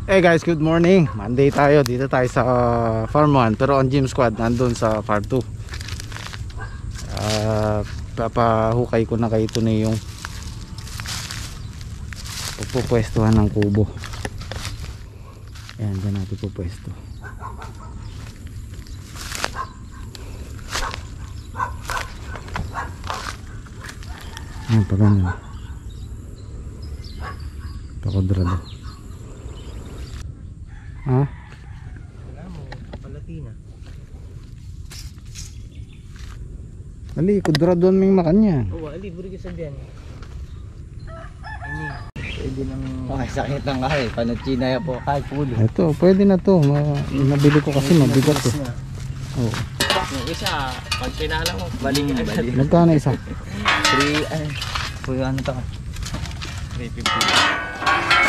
Hey guys, good morning. Monday tayo. Dito tayo sa Farm 1. Pero ang gym squad nandun sa Farm 2. Papahukay ko na kay ito na yung pupwestuhan ng kubo. Ayan, dyan natin pupwesto. Ayan pa ganyan. Pakodrado. Ha? Wala mo, palatina. Ali, kudradoan mo yung makanya. Oo, ali, buri ka sabihan. Ini. Pwede nang makasakit ng kahit panachina ya po kahit pulo. Ito, pwede na to. Nabili ko kasi mabigat to. Oo. Yung isa, pag pinala mo, baling agad. Magkano isa? 3, ay, puyo ano to? 350.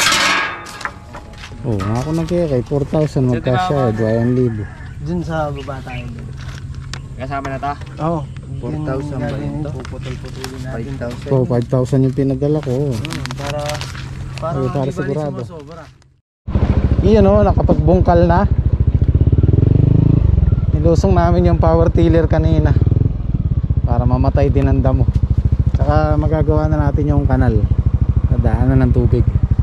Oo, ako nang kaya kay 4,000 magkasya, 2,000. Dun sa baba tayo dun. Kasama na ta? Oo. 4,000 ba yun to? Puputol-putulin natin. 5,000. Oo, 5,000 yung pinadala ko. Para sigurado. Sobra. Iyon o, nakapagbungkal na. Nilusong namin yung power tiller kanina para mamatay din ang damo. Saka magagawa na natin yung kanal na daanan ng tubig.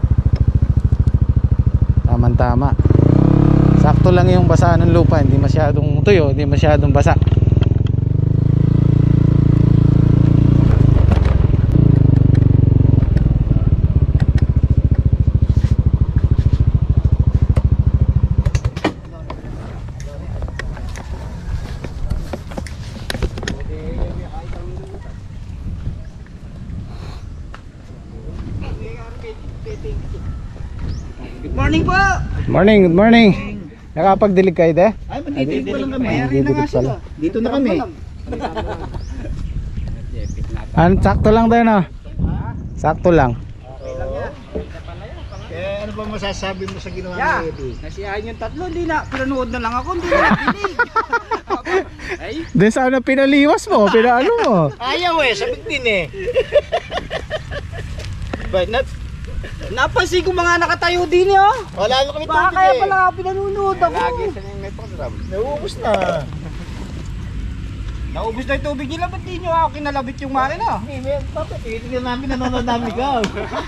Tama. Sakto lang yung basa ng lupa, hindi masyadong tuyo, hindi masyadong basa. Good morning. Nakapagdilig kayo de? Ay, magdidilig pa lang kami. Magdidilig pala. Dito na kami. Sakto lang tayo na. Sakto lang. Kaya ano ba masasabi mo sa ginawa ni Eddie? Nasiyahan yung tatlo, hindi na. Pinanood na lang ako, hindi na nakinig. Ay? Then sana pinaliwas mo, pinaano mo. Ayaw sabik din eh. But Napansin ko mga nakatayo din eh, oh. wala na kami Baka tubig kaya eh. pala pinanonood ako. Lagi sa may program. Nauubos na. Naubos na yung tubig nila, ba't di nyo ako kinalabit yung makina? Hindi, bakit? Tingnan namin, nanonood namin ikaw.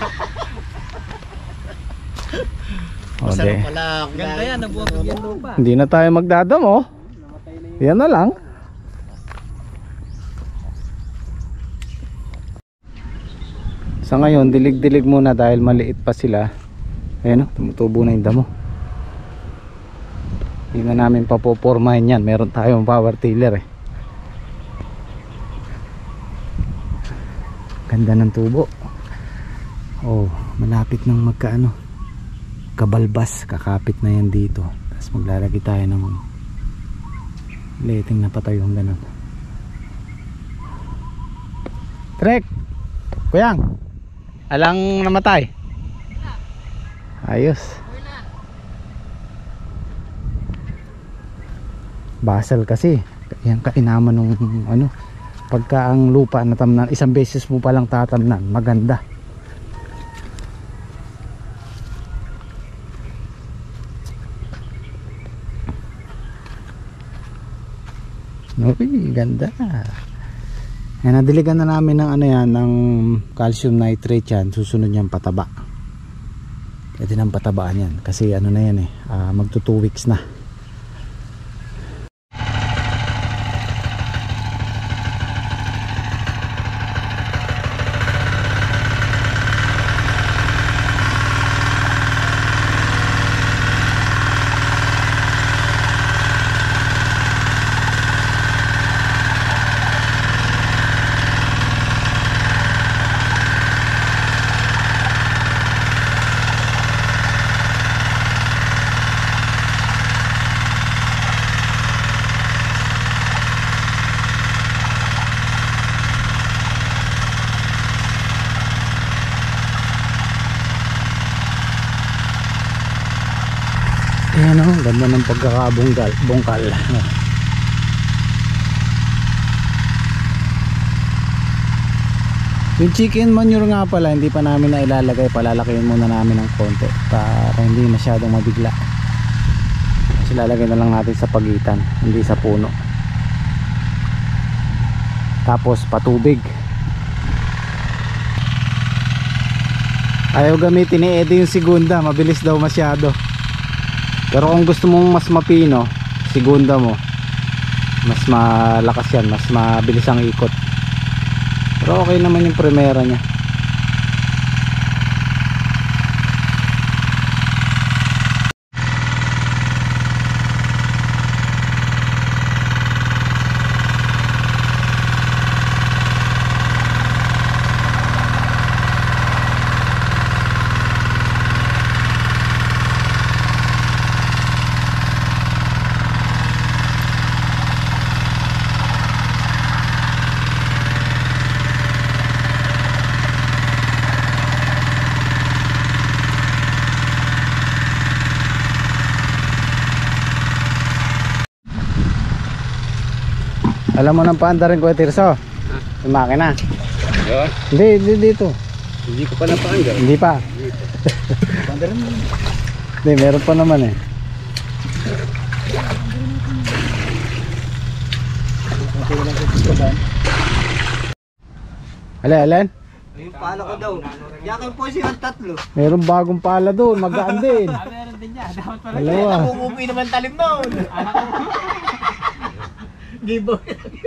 Okay. Pala, Ganda yan, nabuwag yung lupa. Hindi na tayo magdadamo. Yan na lang. Sa ngayon, dilig-dilig muna dahil maliit pa sila. Ayan o, tumutubo na yung damo. Hindi na namin papopormahin yan. Meron tayong power tiller eh. Ganda ng tubo. Oh, malapit nang magkaano. Kabalbas, kakapit na yan dito. Tapos maglalagay tayo ng lighting na patayong ganun. Trek! Kuyang! Alang namatay? Ayos. Basal kasi. Yan kainaman nung ano. Pagka ang lupa natamnan, isang beses mo palang tatamnan, maganda. Uy, ganda. Yan, nadiligan na namin ng ano yan, ng calcium nitrate yan. Susunod yan pataba. Pwede nang patabaan yan. Kasi ano na yan eh, magto 2 weeks na. Ayan o, ganda ng pagkakabungkal. Yung chicken manure nga pala, hindi pa namin na ilalagay. Palalakayin muna namin ng konti para hindi masyadong mabigla. Kasi lalagay na lang natin sa pagitan, hindi sa puno. Tapos patubig. Ayaw gamitin ni Eddie yung segunda, mabilis daw masyado. Pero kung gusto mong mas mapino, segunda mo, mas malakas yan, mas mabilis ang ikot. Pero okay naman yung primera niya. Alam mo nang paanda rin, Kuya Tirso? Yung makina. Yun. Hindi dito. Hindi ko pa napaandar. Hindi pa. Paandar mo. Hindi, meron pa naman eh. Alin? Yung pala ko daw. Yakin po siya ang tatlo. Meron bagong pala doon, magaan din. Meron din niya. Dapat pala. Dalawa. Nakukupi naman talim noon. Gibo.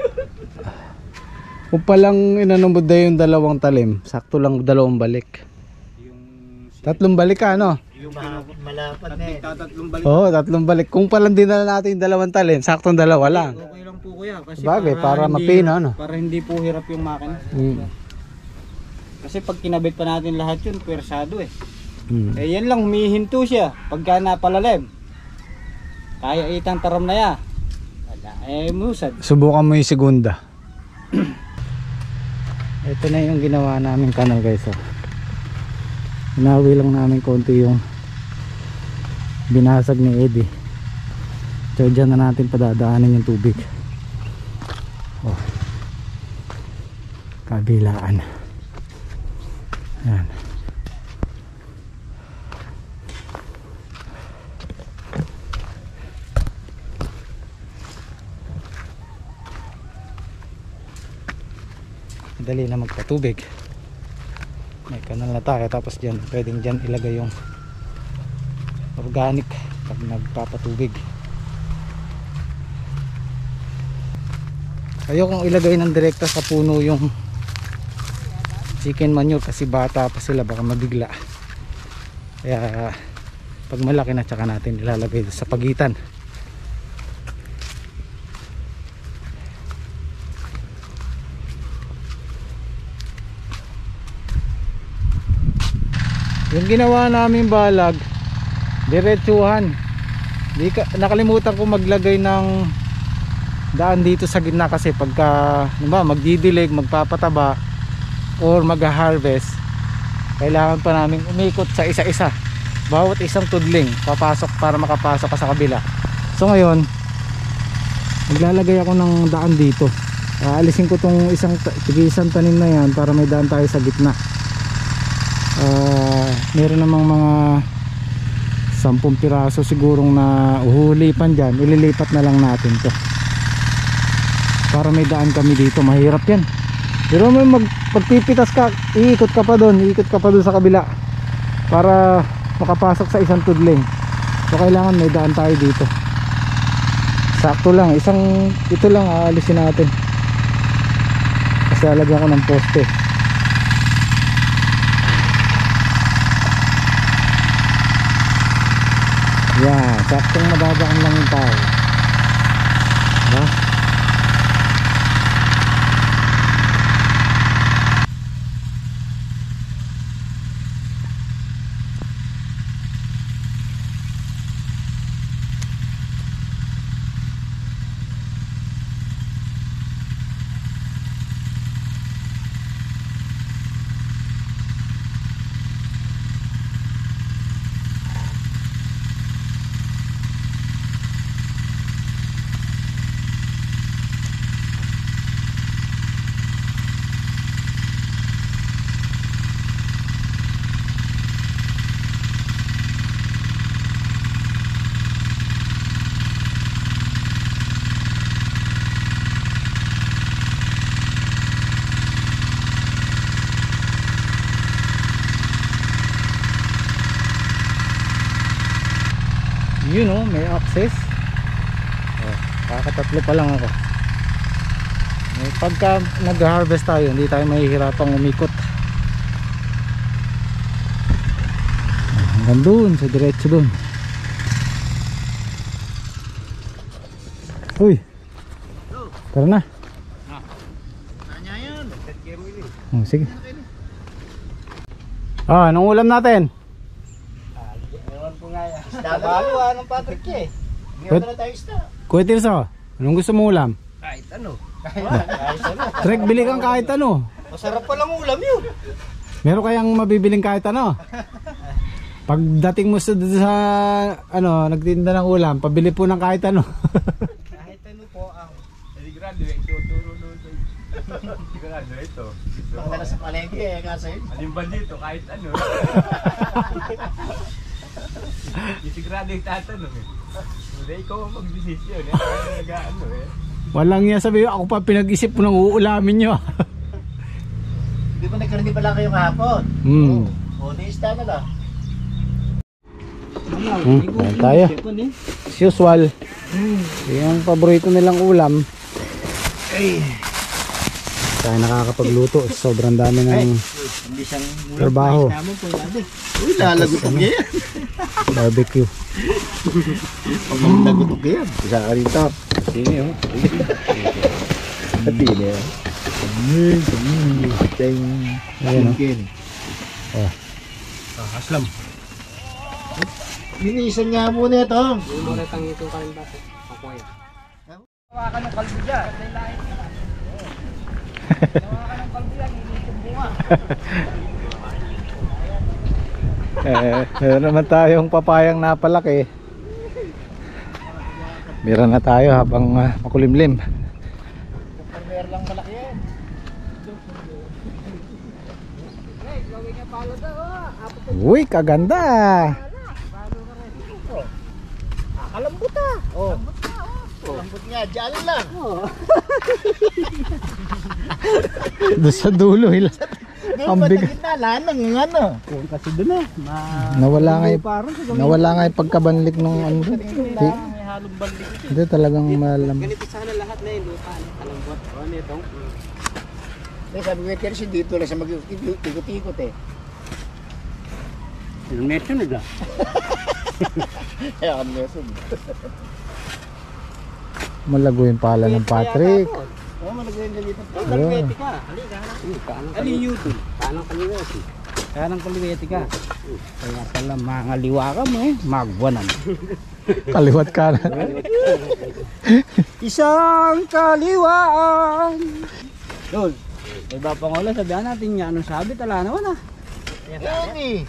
Kung palang inanumod na yung dalawang talim, sakto lang dalawang balik. Tatlong balik ka, no? Yung malapad na eh. Tatlong balik. Oo, tatlong balik. Kung palang dinala natin yung dalawang talim, saktong dalawa lang. Okay lang po kuya. Kasi Bagay, para mapino, ano? Para hindi po hirap yung makina. Kasi pag kinabit pa natin lahat yun, pwersado eh. Eh yan lang, humihinto siya. Pagka napalalim. Kaya itang taram na ya. Wala, musad. Subukan mo yung segunda. Ito na yung ginawa namin kanal, guys. Oh. Hinawi lang namin konti yung binasag ni Eddie. So dyan na natin padadaanin yung tubig. Oh. Kabilaan. Yan. Madali na magpatubig. May kanal na tayo, tapos dyan pwedeng dyan ilagay yung organic pag nagpapatubig. Ayokong ilagay ng direkta sa puno yung chicken manure kasi bata pa sila, baka mabigla. Kaya pag malaki na, tsaka natin ilalagay sa pagitan. Yung ginawa namin balag, diretsuhan. Nakalimutan ko maglagay ng daan dito sa gitna kasi pagka magdidilig, magpapataba or mag-harvest, kailangan pa namin umikot sa isa-isa. Bawat isang tudling papasok para makapasok ka sa kabila. So ngayon, maglalagay ako ng daan dito. Aalisin ko tong isang tanim na yan para may daan tayo sa gitna. Meron namang mga 10 piraso sigurong na uhulipan dyan, ililipat na lang natin to para may daan kami dito. Mahirap yan, pero may pagpipitas ka, iikot ka pa doon sa kabila para makapasok sa isang tudling. So kailangan may daan tayo dito. Sakto lang, ito lang aalisin natin kasi alagyan ko ng poste. Yan, saktong mababaan lang yung tao. Diba? Yun oh, may access. Oh, kakatatlo pa lang ako. Pagka nag-harvest tayo, hindi tayo mahihirapang umikot. Hanggang doon, sa diretso doon. Uy, tara na. Oh, sige. Anong ulam natin? Ewan ko nga yan. Tabalo ng Patrick eh. Bigyan na tayo isda. Kuya Tirso, anong gusto mo ulam? Kahit ano. Trek, bili kang kahit ano. Masarap palang ulam yun. Meron kayang mabibiling kahit ano. Pagdating mo sa ano, nagtinda ng ulam, pabili po ng kahit ano. Kahit ano po ang Graduate, tuturo doon. Graduate ito. Pagkala sa palengke kasi. Alimban dito kahit ano. Yung si graduate tatanong eh. Hindi ikaw ang mag-desisyon eh. Nag-ano eh. Walang niya sabi, ako pa pinag-isip mo ng uulamin nyo. Di ba nagkarindi pala kayo kahapon? O, niista na lang. Ayan tayo. As usual. Yung paborito nilang ulam. Tayo nakakapagluto. Sobrang dami ng trabaho. Uy, lalagutok niya yan. Barbecue. Pag lagutok niya yan. Isa ka rito. Sini oh. Pati niya. Ayan o. Aslam. Minisan nga muna ito. muna tang itong kalimbaso. Pakuya. Hawakan ng kalbo dyan. Hawakan ng kalbo yan. Hindi yung bunga. Meron naman tayong papayang napalaki. Mira na tayo habang makulimlim. Meron lang malaki yan. Uy, kaganda. Kalambot ah. Oh. Kalambot nga, dyan lang. Doon sa dulo hila. Ang bigat. Na, lanang ng ano. Kung kasi doon eh. Nawala nga yung pagkabanlik nung ano. May halong balik. Hindi talagang malam. Ganito sana lahat na yun. Kalambot. O, nitong. Sabi ko kasi dito lang sa mag-ikot-ikot eh. Yung metro na lang. Kaya kami nesod. Malago yung pala ng Patrick. Oo, malagay na dito. Kaliwete ka. Halika. Alinyuto. Kanang kaliwete. Kanang kaliwete ka. Kaya pala mangaliwa ka mo eh. Magwanan. Kaliwat kanan. Isang kaliwaan. Dol. Iba pang ulan. Sabihan natin niya. Anong sabi? Tala naman ah. Yan eh.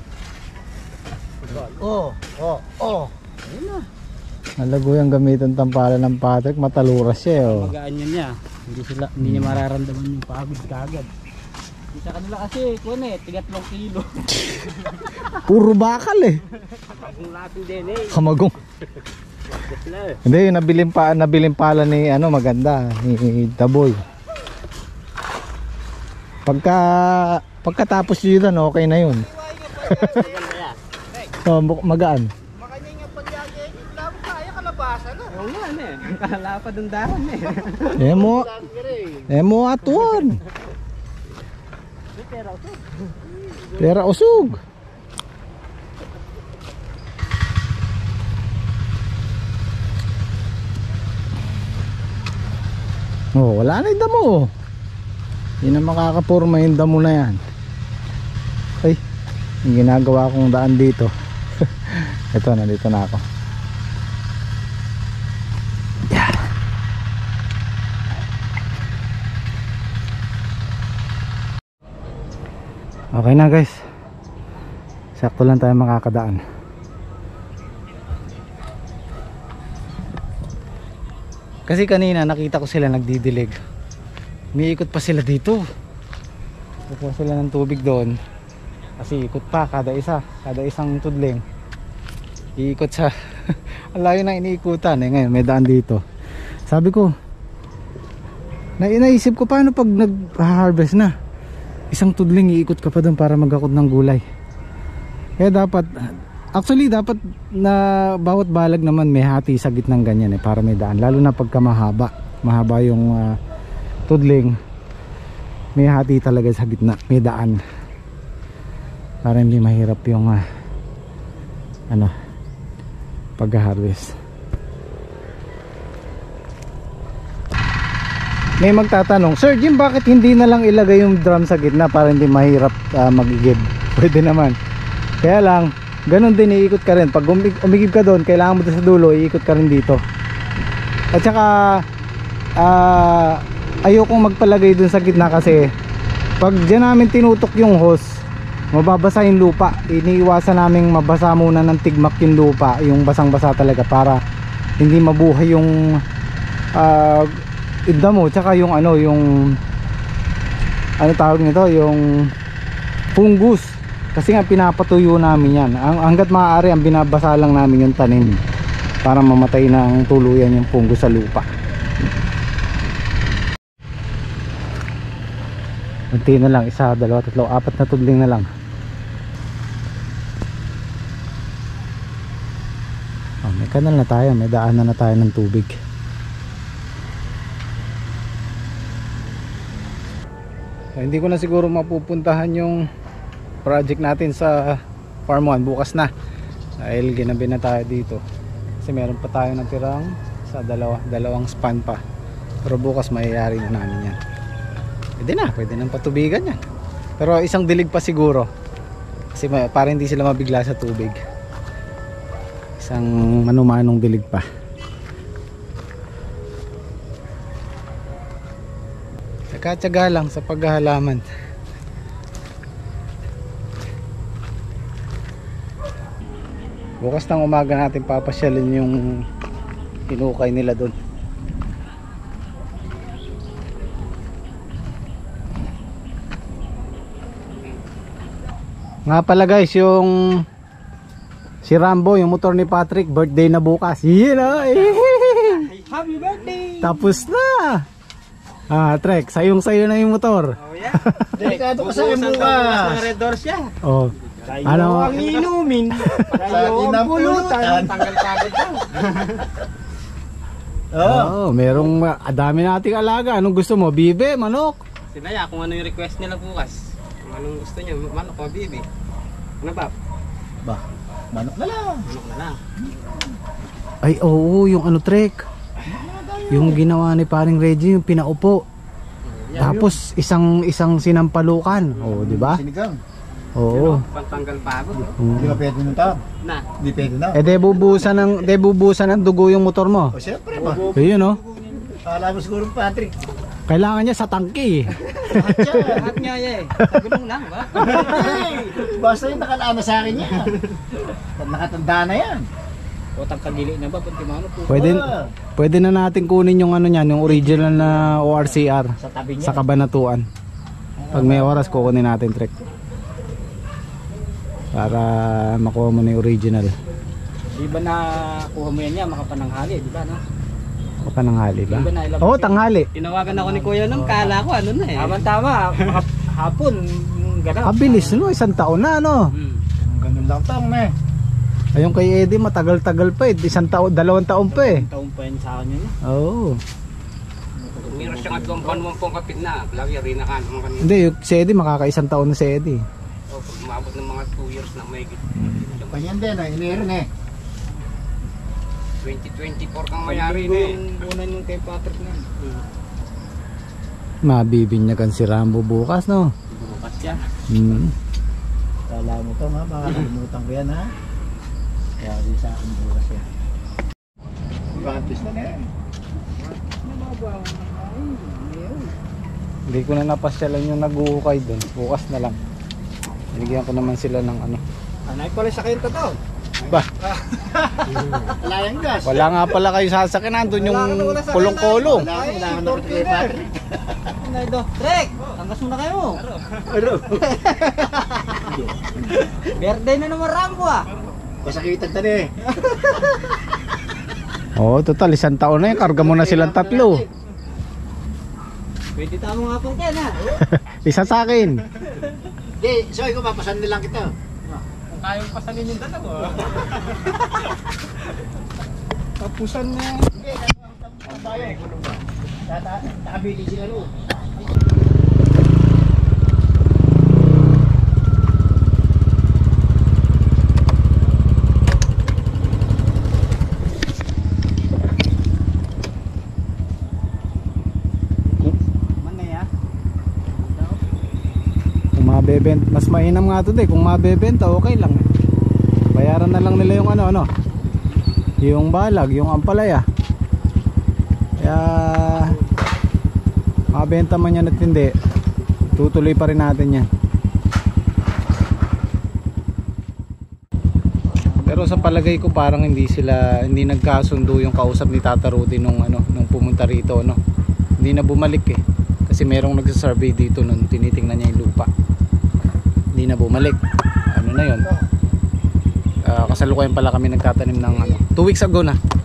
Oh. Ayun na. Malago yung gamitan tampalan ng Patrick. Mataluras siya oh. Magaan yun niya. Hindi niya mararamdaman yung pagod kagad. Sa kanila kasi, kung eh, 3 kilo. Puro bakal eh. Kamagong natin din eh. Kamagong. Hindi, yung nabiling pala ni ano, maganda. Ni Taboy. Pagkatapos yun, okay na yun. So, magaan. Makanya nga pagyagay, hindi mo kaya kalabasan na. Oo nga eh. Kalapad ng dahon eh. Emo atuan. Pera usog. Oh, wala na yung damo. Hindi na makakapurma yung damo na yan. Ay, yung ginagawa kong daan dito. Ito, nandito na ako. Yeah. Okay na guys. Sakto lang tayo makakadaan. Kasi kanina nakita ko sila nagdidilig. Umiikot pa sila dito. Kukuha sila ng tubig doon. Kasi ikot pa kada isang tudling. Iikot sa ang layo na iniikutan eh. Ngayon may daan dito. Sabi ko, naisip ko paano pag nag-harvest na, isang tudling iikot ka pa doon para magakot ng gulay. Kaya dapat Actually dapat na bawat balag naman may hati sa gitnang ganyan eh, para may daan, lalo na pagka mahaba yung tudling, may hati talaga sa gitna, may daan para hindi mahirap yung pag-harvest. May magtatanong, Sir Jim, bakit hindi na lang ilagay yung drum sa gitna para hindi mahirap mag-igib? Pwede naman, kaya lang ganun din, iikot ka rin. Pag umigib ka doon, kailangan mo sa dulo, iikot ka rin dito. At saka ayokong magpalagay doon sa gitna kasi pag dyan namin tinutok yung hose, mababasa yung lupa. Iniiwasan namin mabasa muna ng tigmak yung lupa, yung basang basa talaga, para hindi mabuhay yung damo, tsaka yung yung tawag nito, yung fungus. Kasi nga pinapatuyo namin yan. Hanggat maaari, ang binabasa lang namin yung tanim para mamatay ng tuluyan yung fungus sa lupa. Unti na lang, 1, 2, 3, 4 na tudling na lang. May kanal na tayo, may daanan na tayo ng tubig. Hindi ko na siguro mapupuntahan yung project natin sa Farm 1 bukas na, dahil ginabi na tayo dito kasi meron pa tayo natirang sa dalawang span pa, pero bukas mayayari na namin yan. Pwede nang patubigan yan, pero isang dilig pa siguro kasi para hindi sila mabigla sa tubig, isang manumanong dilig pa. Tsaga lang sa paghahalaman. Bukas ng umaga natin papasyalin yung hinukay nila doon. Nga pala guys, yung si Rambo, yung motor ni Patrick, birthday na bukas. Happy birthday! Tapos na! Trek, sayong-sayo na yung motor. Oh yeah. Delikado ka sa akin bukas. Red doors siya. Oh. Ano ang inumin? Tayo ang pulutan. Tanggal kagad daw. Oh, merong dami nating alaga. Anong gusto mo? Bibe, manok? Sinaya kung ano yung request nila bukas. Kung anong gusto niya, manok o bibe. Ano ba? Manok na lang. Manok na lang. Ay, oo, yung Trek. Yung ginawa ni paring Reggie, yung pinaupo. Tapos isang sinampalukan. Oh, di ba? Sinigang. Oo. Pantanggal pagod. Hindi ba pwede nung tao? Na. Hindi pwede na. Debubusan ng dugo yung motor mo. O siyempre ba? Ayun, no? Alam mo siguro Patrick. Kailangan niya sa tangki. Lahat nga eh. Sa gulong lang ba? Basta yung nakalaana sa akin yan. Nakatanda na yan. O tangkagili na ba? Puntimano po. Pwede na natin kunin yung niyan, yung original na ORCR Sa tabi niya. sa Kabanatuan. Pag may oras kukunin natin, Trek. Para makuha mo na yung original. Di ba na kuha mo yan niya, makapananghali, di ba no? Kapananghali ba? Di ba nailabas Oo, yun? tanghali. Tinawagan ako ni Kuya nung kala ko ano na eh. Tama, hapon, ganap. Kabilis, no? 1 taon na, no? Ganun lang tang eh. Ayun kay Eddie, matagal-tagal pa eh. 1 taon, 2 taon pa eh. Taon pa yun sa kanya niya. Oo. Meron siya nga doon panuwang pong kapit na. Lagi rin na kanong kanina. Hindi, si Eddie, makaka-1 taon na si Eddie. O, pag umabot ng mga 2 years na may Kanyan din, inirin eh. 2024 kang mayari na eh. Una yung kay Patrick na. Mabibinyagan si Rambo bukas, no? Bukas siya. Kala mo to ha, baka nakalimutan ko yan ha. Kaya di sa akin bukas yan. Practice na yan. Hindi ko na napasyalan yung nag-uukay doon. Bukas na lang. Binigyan ko naman sila ng ano. Anay pala sa kayo to. Ba? Wala yung gas. Wala nga pala kayo sasakyan. Doon yung kulong-kulong. Wala ko na kay Patrick. Anay do. Trek! Tanggas muna kayo. Ano? Birthday na naman Rambo ah. Pasakitan ta eh. Oo, total 1 taon na yan. Karga mo na silang 3. Pwede tamo nga po yan ha. Isa sa akin. Di, so ikaw papasan nilang kita. Kayang pasanin yung dalawa. Tapusan na yan. Hindi, ang tayo. Nakabili sila loob. Kung mabebenta, mas mainam nga ito kung mabebenta okay lang. Bayaran na lang nila yung ano, yung balag, yung ampalaya. Kaya mabenta man yan at hindi, tutuloy pa rin natin yan. Pero sa palagay ko parang hindi nagkasundo yung kausap ni Tata Rudy nung pumunta rito, no. Hindi na bumalik kasi merong nagsa-survey dito nung tinitingnan niya yung lupa. Hindi na bumalik. Ano na yun? Kasalukuyan pala kami nagtatanim ng 2 weeks ago na.